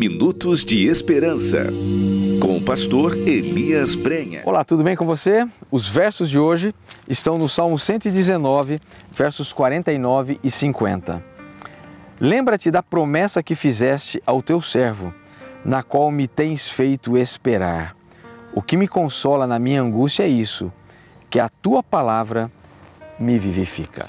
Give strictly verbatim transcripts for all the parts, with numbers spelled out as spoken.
Minutos de Esperança, com o pastor Elias Brenha. Olá, tudo bem com você? Os versos de hoje estão no Salmo cento e dezenove, versos quarenta e nove e cinquenta. Lembra-te da promessa que fizeste ao teu servo, na qual me tens feito esperar. O que me consola na minha angústia é isso, que a tua palavra me vivifica.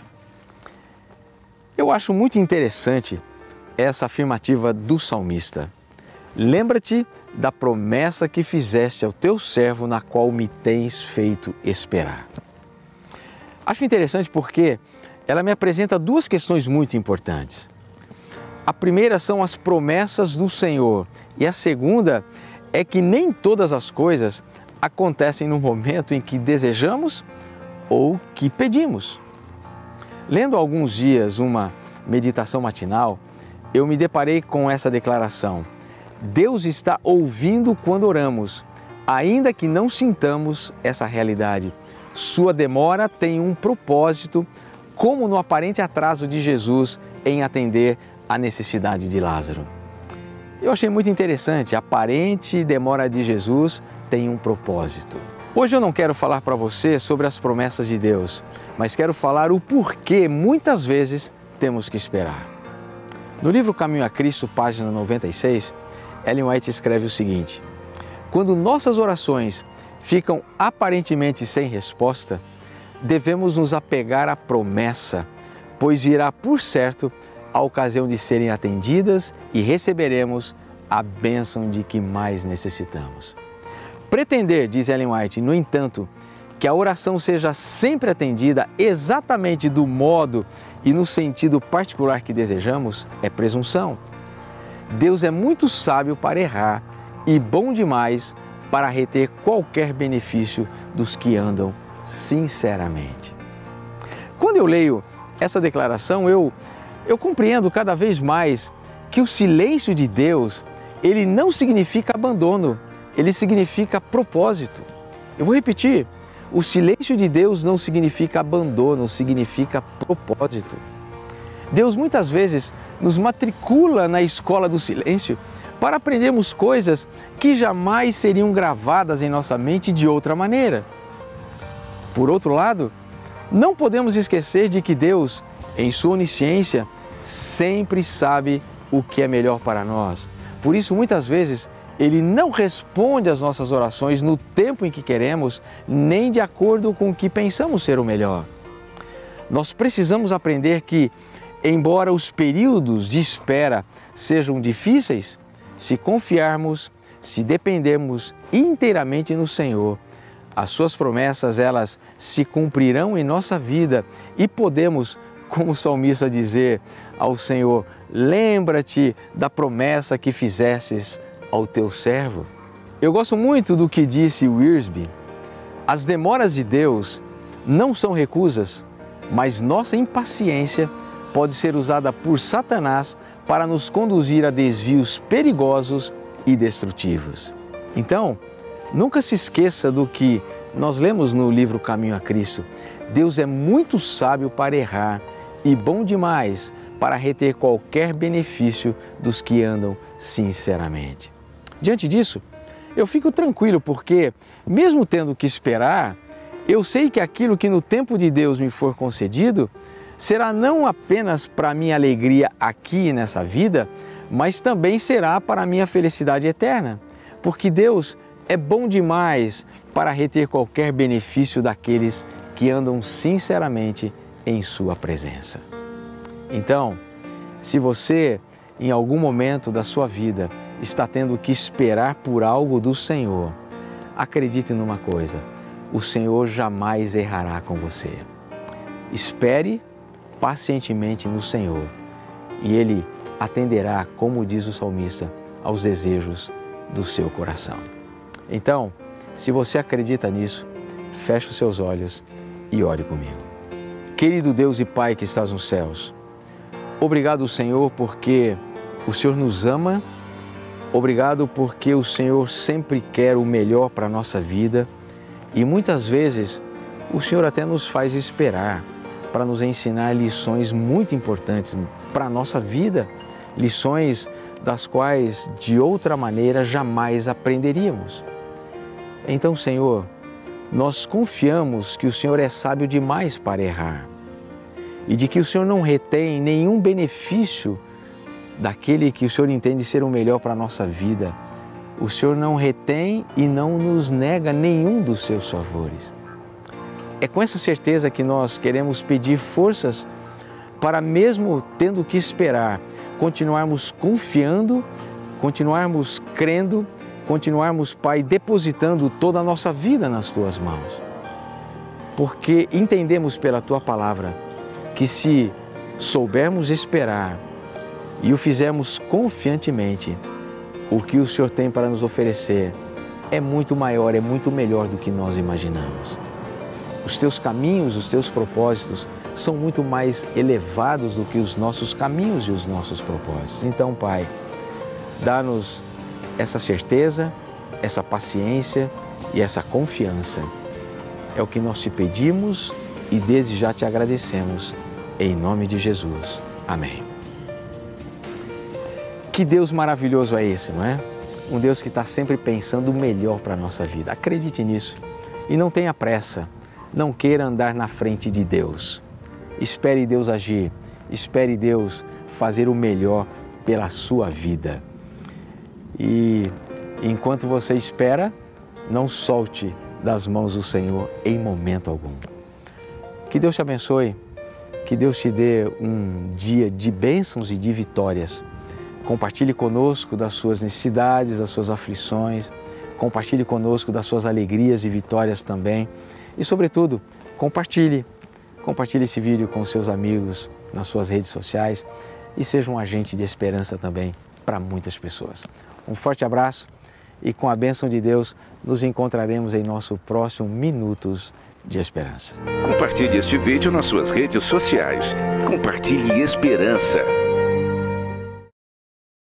Eu acho muito interessante essa afirmativa do salmista. Lembra-te da promessa que fizeste ao teu servo, na qual me tens feito esperar. Acho interessante porque ela me apresenta duas questões muito importantes. A primeira são as promessas do Senhor e a segunda é que nem todas as coisas acontecem no momento em que desejamos ou que pedimos. Lendo há alguns dias uma meditação matinal, eu me deparei com essa declaração: Deus está ouvindo quando oramos, ainda que não sintamos essa realidade. Sua demora tem um propósito, como no aparente atraso de Jesus em atender à necessidade de Lázaro. Eu achei muito interessante, a aparente demora de Jesus tem um propósito. Hoje eu não quero falar para você sobre as promessas de Deus, mas quero falar o porquê muitas vezes temos que esperar. No livro Caminho a Cristo, página noventa e seis, Ellen White escreve o seguinte: quando nossas orações ficam aparentemente sem resposta, devemos nos apegar à promessa, pois virá por certo a ocasião de serem atendidas e receberemos a bênção de que mais necessitamos. Pretender, diz Ellen White, no entanto, que a oração seja sempre atendida exatamente do modo e no sentido particular que desejamos é presunção. Deus é muito sábio para errar e bom demais para reter qualquer benefício dos que andam sinceramente. Quando eu leio essa declaração, eu, eu compreendo cada vez mais que o silêncio de Deus, ele não significa abandono, ele significa propósito. Eu vou repetir. O silêncio de Deus não significa abandono, significa propósito. Deus muitas vezes nos matricula na escola do silêncio para aprendermos coisas que jamais seriam gravadas em nossa mente de outra maneira. Por outro lado, não podemos esquecer de que Deus, em sua onisciência, sempre sabe o que é melhor para nós. Por isso, muitas vezes, Ele não responde às nossas orações no tempo em que queremos, nem de acordo com o que pensamos ser o melhor. Nós precisamos aprender que, embora os períodos de espera sejam difíceis, se confiarmos, se dependermos inteiramente no Senhor, as suas promessas, elas se cumprirão em nossa vida e podemos, como o salmista, dizer ao Senhor: lembra-te da promessa que fizestes ao teu servo. Eu gosto muito do que disse Wiersbe: as demoras de Deus não são recusas, mas nossa impaciência pode ser usada por Satanás para nos conduzir a desvios perigosos e destrutivos. Então, nunca se esqueça do que nós lemos no livro Caminho a Cristo. Deus é muito sábio para errar e bom demais para reter qualquer benefício dos que andam sinceramente. Diante disso, eu fico tranquilo porque, mesmo tendo que esperar, eu sei que aquilo que no tempo de Deus me for concedido será não apenas para a minha alegria aqui nessa vida, mas também será para a minha felicidade eterna, porque Deus é bom demais para reter qualquer benefício daqueles que andam sinceramente em sua presença. Então, se você, em algum momento da sua vida, está tendo que esperar por algo do Senhor, acredite numa coisa: o Senhor jamais errará com você. Espere pacientemente no Senhor e Ele atenderá, como diz o salmista, aos desejos do seu coração. Então, se você acredita nisso, feche os seus olhos e ore comigo. Querido Deus e Pai que estás nos céus, obrigado, Senhor, porque o Senhor nos ama. Obrigado porque o Senhor sempre quer o melhor para a nossa vida e muitas vezes o Senhor até nos faz esperar para nos ensinar lições muito importantes para a nossa vida lições das quais de outra maneira jamais aprenderíamos. Então, Senhor, nós confiamos que o Senhor é sábio demais para errar e de que o Senhor não retém nenhum benefício daquele que o Senhor entende ser o melhor para a nossa vida. O Senhor não retém e não nos nega nenhum dos seus favores. É com essa certeza que nós queremos pedir forças para, mesmo tendo que esperar, continuarmos confiando, continuarmos crendo, continuarmos, Pai, depositando toda a nossa vida nas Tuas mãos. Porque entendemos pela Tua Palavra que se soubermos esperar e o fizermos confiantemente, o que o Senhor tem para nos oferecer é muito maior, é muito melhor do que nós imaginamos. Os Teus caminhos, os Teus propósitos são muito mais elevados do que os nossos caminhos e os nossos propósitos. Então, Pai, dá-nos essa certeza, essa paciência e essa confiança. É o que nós te pedimos e desde já te agradecemos. Em nome de Jesus. Amém. Que Deus maravilhoso é esse, não é? Um Deus que está sempre pensando o melhor para a nossa vida. Acredite nisso e não tenha pressa. Não queira andar na frente de Deus. Espere Deus agir, espere Deus fazer o melhor pela sua vida. E enquanto você espera, não solte das mãos do Senhor em momento algum. Que Deus te abençoe, que Deus te dê um dia de bênçãos e de vitórias. Compartilhe conosco das suas necessidades, das suas aflições, compartilhe conosco das suas alegrias e vitórias também. E, sobretudo, compartilhe, compartilhe esse vídeo com seus amigos nas suas redes sociais e seja um agente de esperança também para muitas pessoas. Um forte abraço e com a bênção de Deus nos encontraremos em nosso próximo Minutos de Esperança. Compartilhe este vídeo nas suas redes sociais. Compartilhe esperança.